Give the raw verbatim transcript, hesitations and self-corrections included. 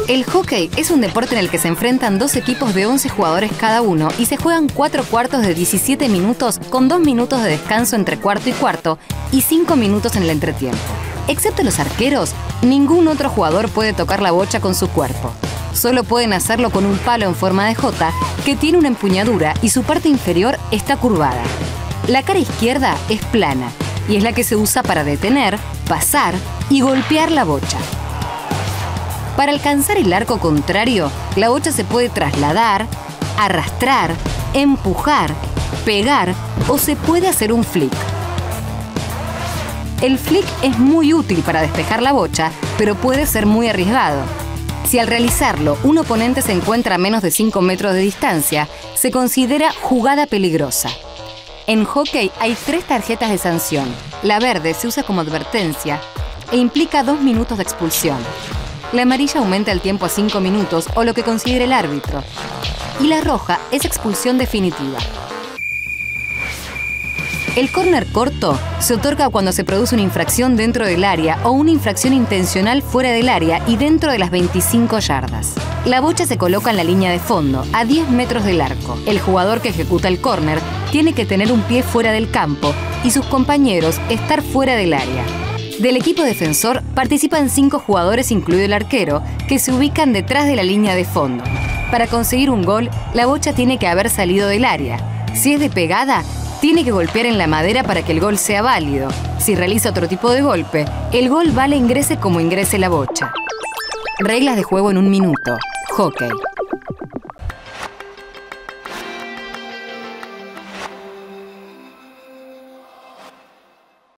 El hockey es un deporte en el que se enfrentan dos equipos de once jugadores cada uno y se juegan cuatro cuartos de diecisiete minutos con dos minutos de descanso entre cuarto y cuarto y cinco minutos en el entretiempo. Excepto los arqueros, ningún otro jugador puede tocar la bocha con su cuerpo. Solo pueden hacerlo con un palo en forma de J que tiene una empuñadura y su parte inferior está curvada. La cara izquierda es plana y es la que se usa para detener, pasar y golpear la bocha. Para alcanzar el arco contrario, la bocha se puede trasladar, arrastrar, empujar, pegar o se puede hacer un flick. El flick es muy útil para despejar la bocha, pero puede ser muy arriesgado. Si al realizarlo un oponente se encuentra a menos de cinco metros de distancia, se considera jugada peligrosa. En hockey hay tres tarjetas de sanción. La verde se usa como advertencia e implica dos minutos de expulsión. La amarilla aumenta el tiempo a cinco minutos o lo que considere el árbitro. Y la roja es expulsión definitiva. El córner corto se otorga cuando se produce una infracción dentro del área o una infracción intencional fuera del área y dentro de las veinticinco yardas. La bocha se coloca en la línea de fondo, a diez metros del arco. El jugador que ejecuta el córner tiene que tener un pie fuera del campo y sus compañeros estar fuera del área. Del equipo defensor participan cinco jugadores, incluido el arquero, que se ubican detrás de la línea de fondo. Para conseguir un gol, la bocha tiene que haber salido del área. Si es de pegada, tiene que golpear en la madera para que el gol sea válido. Si realiza otro tipo de golpe, el gol vale ingrese como ingrese la bocha. Reglas de juego en un minuto. Hockey.